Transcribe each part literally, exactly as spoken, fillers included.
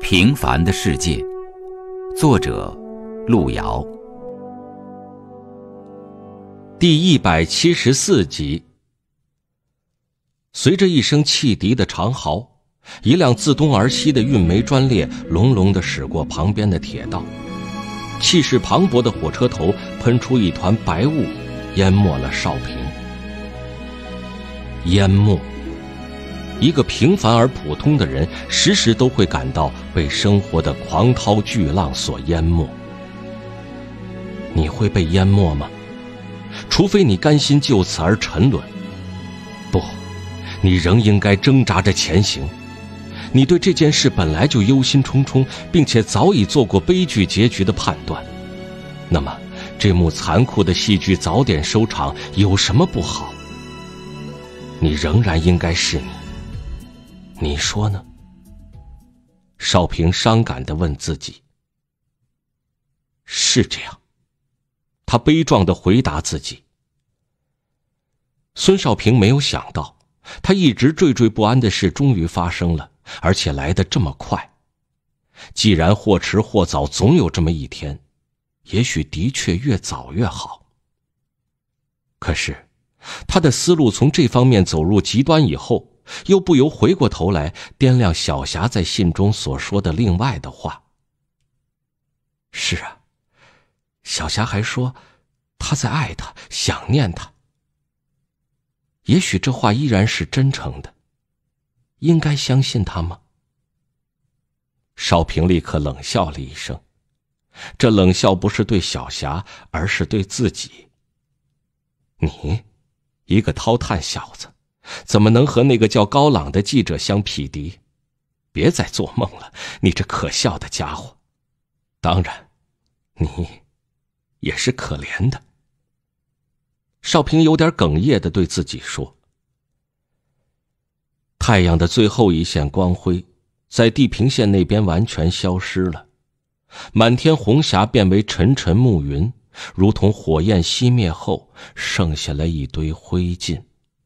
平凡的世界，作者路遥。 第一百七十四集。随着一声汽笛的长嚎，一辆自东而西的运煤专列隆隆地驶过旁边的铁道，气势磅礴的火车头喷出一团白雾，淹没了少平。淹没，一个平凡而普通的人时时都会感到被生活的狂涛巨浪所淹没。你会被淹没吗？除非你甘心就此而沉沦。不，你仍应该挣扎着前行。你对这件事本来就忧心忡忡，并且早已做过悲剧结局的判断。那么这幕残酷的戏剧早点收场有什么不好？你仍然应该是你，你说呢？少平伤感地问自己。是这样，他悲壮地回答自己。孙少平没有想到，他一直惴惴不安的事终于发生了，而且来得这么快。既然或迟或早总有这么一天，也许的确越早越好。可是他的思路从这方面走入极端以后，又不由回过头来掂量小霞在信中所说的另外的话。是啊，小霞还说她在爱他，想念他。也许这话依然是真诚的，应该相信他吗？少平立刻冷笑了一声，这冷笑不是对小霞，而是对自己。你一个掏炭小子，怎么能和那个叫高朗的记者相匹敌？别再做梦了，你这可笑的家伙！当然，你也是可怜的。少平有点哽咽地对自己说。太阳的最后一线光辉在地平线那边完全消失了，满天红霞变为沉沉暮云，如同火焰熄灭后剩下了一堆灰烬。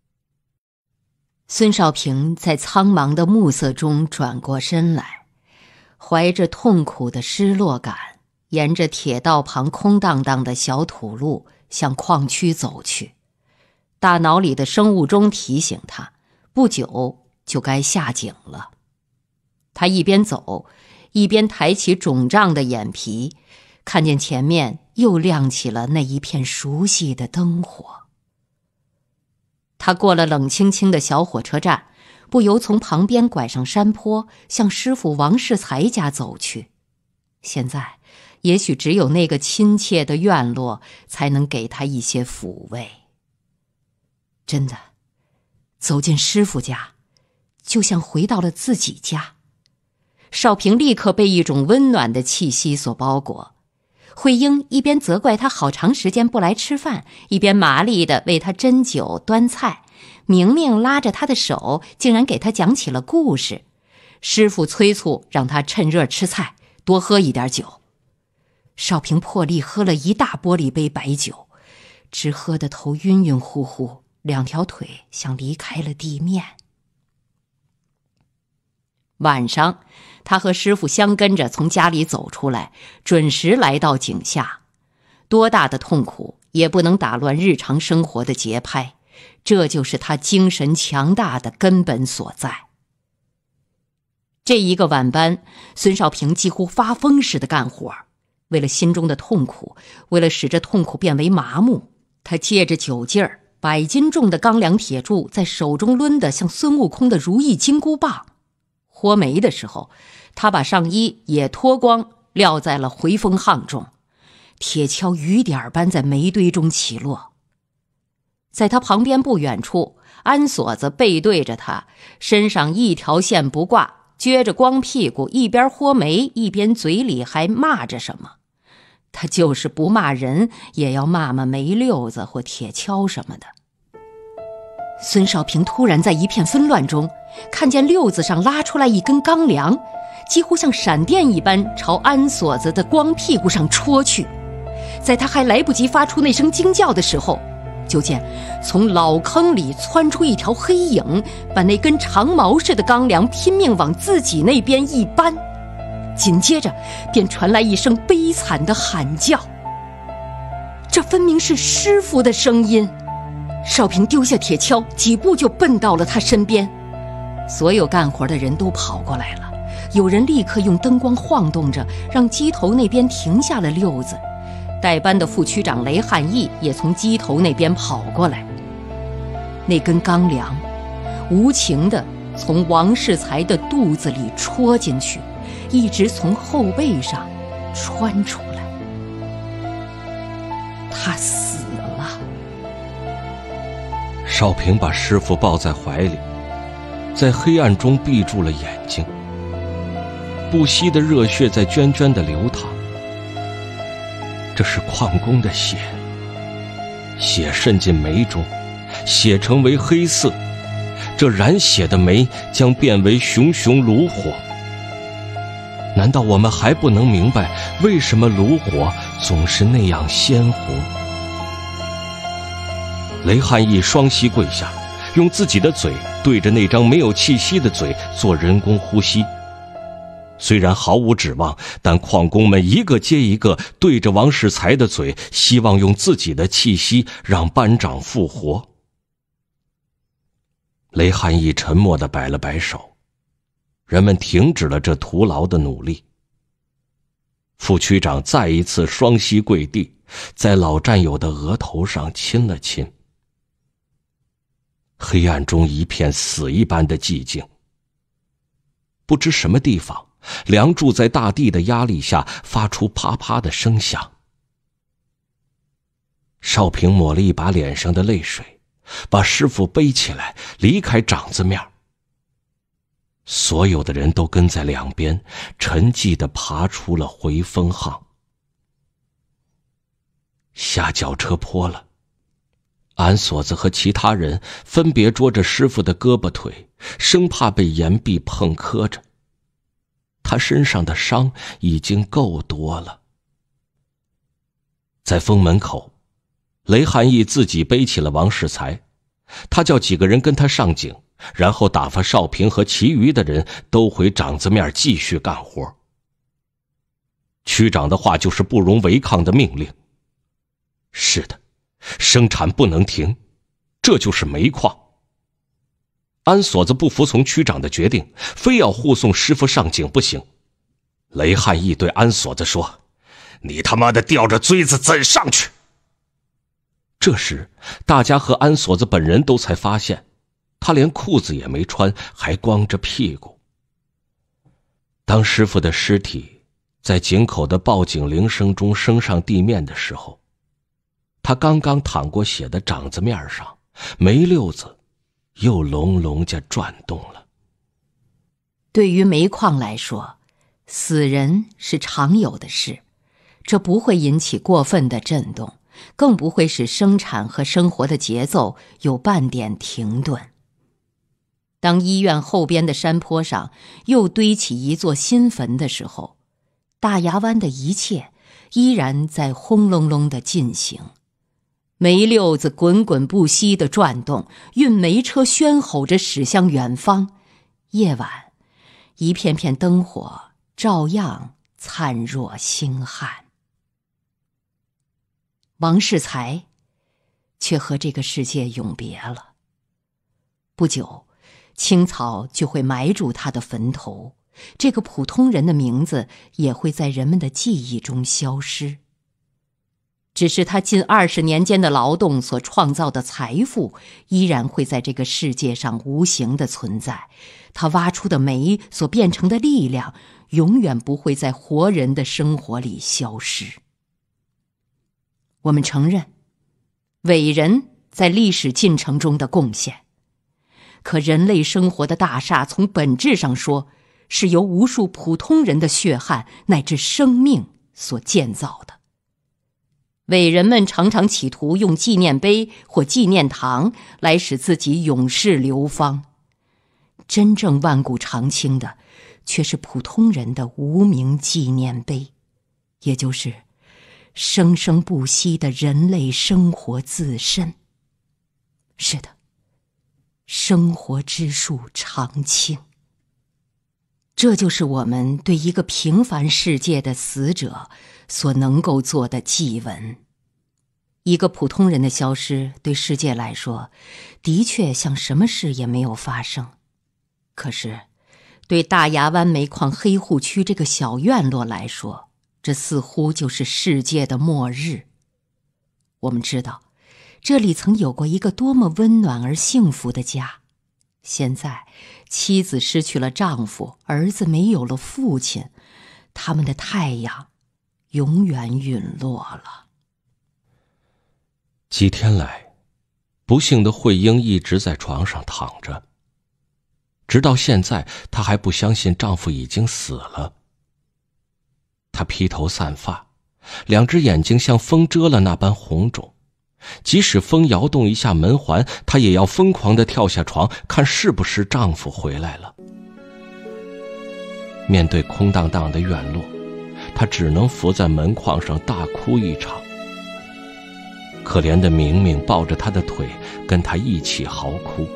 孙少平在苍茫的暮色中转过身来，怀着痛苦的失落感，沿着铁道旁空荡荡的小土路向矿区走去。大脑里的生物钟提醒他，不久就该下井了。他一边走，一边抬起肿胀的眼皮，看见前面又亮起了那一片熟悉的灯火。他过了冷清清的小火车站，不由从旁边拐上山坡，向师傅王世才家走去。现在也许只有那个亲切的院落才能给他一些抚慰。真的，走进师傅家，就像回到了自己家。少平立刻被一种温暖的气息所包裹。慧英一边责怪他好长时间不来吃饭，一边麻利地为他斟酒端菜。明明拉着他的手，竟然给他讲起了故事。师傅催促让他趁热吃菜，多喝一点酒。少平破例喝了一大玻璃杯白酒，只喝得头晕晕乎乎，两条腿像离开了地面。晚上，他和师傅相跟着从家里走出来，准时来到井下。多大的痛苦也不能打乱日常生活的节拍，这就是他精神强大的根本所在。这一个晚班，孙少平几乎发疯似的干活。为了心中的痛苦，为了使这痛苦变为麻木，他借着酒劲儿，百斤重的钢梁铁柱在手中抡得像孙悟空的如意金箍棒。豁煤的时候，他把上衣也脱光，撂在了回风巷中，铁锹雨点般在煤堆中起落。在他旁边不远处，安锁子背对着他，身上一条线不挂，撅着光屁股，一边豁煤一边嘴里还骂着什么。他就是不骂人，也要骂骂煤溜子或铁锹什么的。孙少平突然在一片纷乱中看见溜子上拉出来一根钢梁，几乎像闪电一般朝安锁子的光屁股上戳去。在他还来不及发出那声惊叫的时候，就见从老坑里窜出一条黑影，把那根长矛似的钢梁拼命往自己那边一搬。 紧接着便传来一声悲惨的喊叫。这分明是师傅的声音。少平丢下铁锹，几步就奔到了他身边。所有干活的人都跑过来了，有人立刻用灯光晃动着，让鸡头那边停下了溜子。代班的副区长雷汉义也从鸡头那边跑过来。那根钢梁无情地从王世才的肚子里戳进去，一直从后背上穿出来。他死了。 少平把师傅抱在怀里，在黑暗中闭住了眼睛。不息的热血在涓涓地流淌。这是矿工的血，血渗进煤中，血成为黑色，这染血的煤将变为熊熊炉火。难道我们还不能明白，为什么炉火总是那样鲜红？雷汉义双膝跪下，用自己的嘴对着那张没有气息的嘴做人工呼吸。虽然毫无指望，但矿工们一个接一个对着王世才的嘴，希望用自己的气息让班长复活。雷汉义沉默地摆了摆手，人们停止了这徒劳的努力。副区长再一次双膝跪地，在老战友的额头上亲了亲。黑暗中一片死一般的寂静。不知什么地方，梁柱在大地的压力下发出啪啪的声响。少平抹了一把脸上的泪水，把师傅背起来，离开掌子面。所有的人都跟在两边，沉寂地爬出了回风巷。下脚车坡了，安锁子和其他人分别捉着师傅的胳膊腿，生怕被岩壁碰磕着。他身上的伤已经够多了。在封门口，雷汉义自己背起了王世才，他叫几个人跟他上井，然后打发少平和其余的人都回掌子面继续干活。区长的话就是不容违抗的命令。是的，生产不能停，这就是煤矿。安锁子不服从区长的决定，非要护送师傅上井不行。雷汉义对安锁子说：“你他妈的吊着锥子怎上去？”这时，大家和安锁子本人都才发现，他连裤子也没穿，还光着屁股。当师傅的尸体在井口的报警铃声中升上地面的时候，他刚刚淌过血的掌子面上，煤溜子又隆隆家转动了。 对于煤矿来说，死人是常有的事，这不会引起过分的震动，更不会使生产和生活的节奏有半点停顿。当医院后边的山坡上又堆起一座新坟的时候，大牙湾的一切依然在轰隆隆地进行。煤溜子滚滚不息地转动，运煤车喧吼着驶向远方。夜晚，一片片灯火照样灿若星汉。王世才却和这个世界永别了。不久，青草就会埋住他的坟头，这个普通人的名字也会在人们的记忆中消失。只是他近二十年间的劳动所创造的财富，依然会在这个世界上无形的存在。他挖出的煤所变成的力量，永远不会在活人的生活里消失。我们承认伟人在历史进程中的贡献，可人类生活的大厦从本质上说，是由无数普通人的血汗乃至生命所建造的。伟人们常常企图用纪念碑或纪念堂来使自己永世流芳，真正万古长青的却是普通人的无名纪念碑，也就是生生不息的人类生活自身。是的，生活之树常青。 这就是我们对一个平凡世界的死者所能够做的祭文。一个普通人的消失，对世界来说，的确像什么事也没有发生。可是，对大牙湾煤矿黑户区这个小院落来说，这似乎就是世界的末日。我们知道，这里曾有过一个多么温暖而幸福的家。现在，妻子失去了丈夫，儿子没有了父亲，他们的太阳永远陨落了。 几天来，不幸的慧英一直在床上躺着，直到现在，她还不相信丈夫已经死了。她披头散发，两只眼睛像风蛰了那般红肿，即使风摇动一下门环，她也要疯狂地跳下床，看是不是丈夫回来了。面对空荡荡的院落，她只能伏在门框上大哭一场。可怜的明明抱着她的腿，跟她一起嚎哭。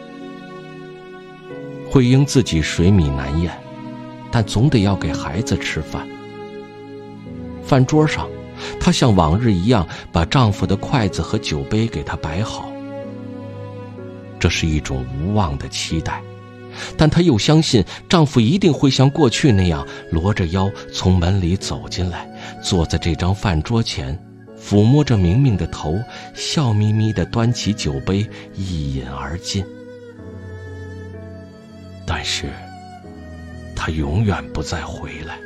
慧英自己水米难咽，但总得要给孩子吃饭。饭桌上，她像往日一样把丈夫的筷子和酒杯给他摆好。这是一种无望的期待，但她又相信丈夫一定会像过去那样罗着腰从门里走进来，坐在这张饭桌前，抚摸着明明的头，笑眯眯地端起酒杯一饮而尽。但是他永远不再回来。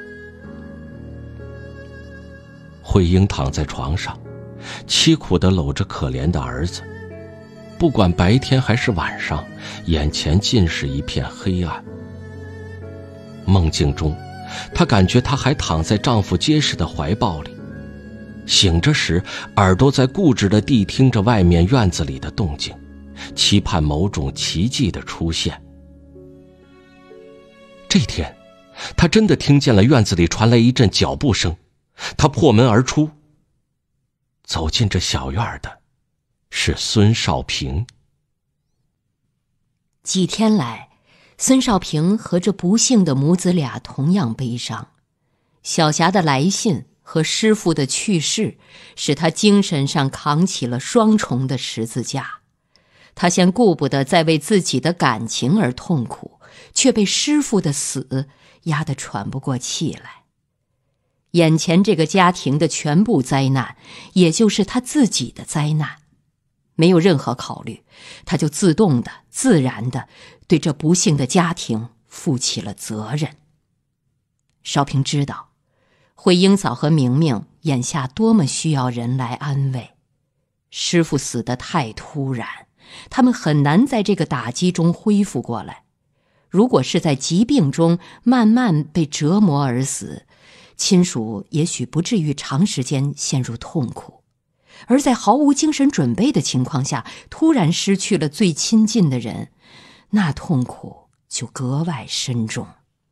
慧英躺在床上，凄苦地搂着可怜的儿子，不管白天还是晚上，眼前尽是一片黑暗。梦境中，她感觉她还躺在丈夫结实的怀抱里，醒着时，耳朵在固执地谛听着外面院子里的动静，期盼某种奇迹的出现。这天，她真的听见了院子里传来一阵脚步声，她破门而出。走进这小院的是孙少平。 几天来，孙少平和这不幸的母子俩同样悲伤。小霞的来信和师父的去世，使他精神上扛起了双重的十字架。他先顾不得再为自己的感情而痛苦，却被师父的死压得喘不过气来。眼前这个家庭的全部灾难，也就是他自己的灾难。没有任何考虑，他就自动的、自然的对这不幸的家庭负起了责任。少平知道，慧英嫂和明明眼下多么需要人来安慰。师父死得太突然，他们很难在这个打击中恢复过来。如果是在疾病中慢慢被折磨而死，亲属也许不至于长时间陷入痛苦。而在毫无精神准备的情况下，突然失去了最亲近的人，那痛苦就格外深重。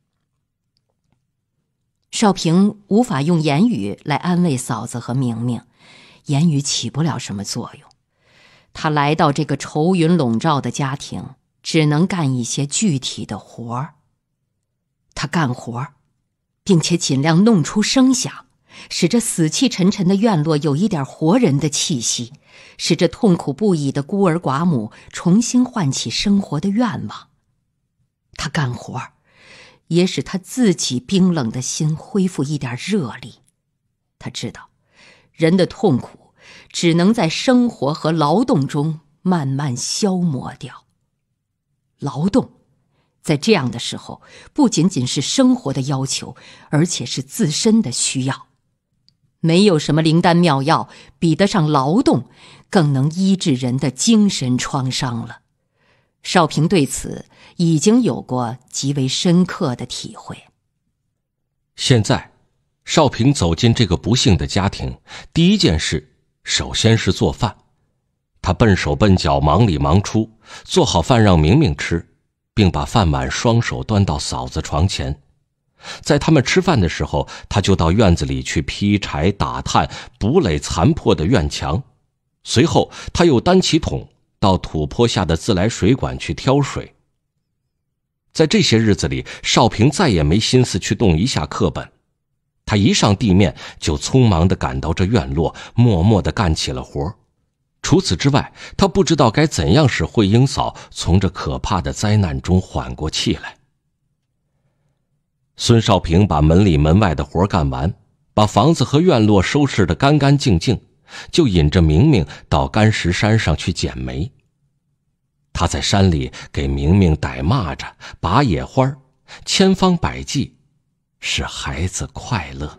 少平无法用言语来安慰嫂子和明明，言语起不了什么作用。他来到这个愁云笼罩的家庭，只能干一些具体的活儿。他干活，并且尽量弄出声响，使这死气沉沉的院落有一点活人的气息，使这痛苦不已的孤儿寡母重新唤起生活的愿望。他干活，也使他自己冰冷的心恢复一点热力。他知道，人的痛苦只能在生活和劳动中慢慢消磨掉。劳动在这样的时候，不仅仅是生活的要求，而且是自身的需要。没有什么灵丹妙药比得上劳动更能医治人的精神创伤了。少平对此已经有过极为深刻的体会。 现在，少平走进这个不幸的家庭，第一件事首先是做饭。他笨手笨脚，忙里忙出，做好饭让明明吃，并把饭碗双手端到嫂子床前。在他们吃饭的时候，他就到院子里去劈柴、打炭、补垒残破的院墙。随后他又担起桶到土坡下的自来水管去挑水。 在这些日子里，少平再也没心思去动一下课本。他一上地面就匆忙地赶到这院落，默默地干起了活。除此之外，他不知道该怎样使慧英嫂从这可怕的灾难中缓过气来。孙少平把门里门外的活干完，把房子和院落收拾得干干净净，就引着明明到干石山上去捡煤。他在山里给明明逮蚂蚱、拔野花，千方百计使孩子快乐。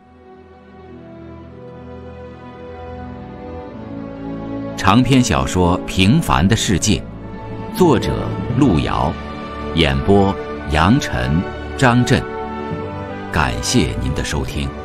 长篇小说《平凡的世界》，作者路遥，演播杨晨、张震。感谢您的收听。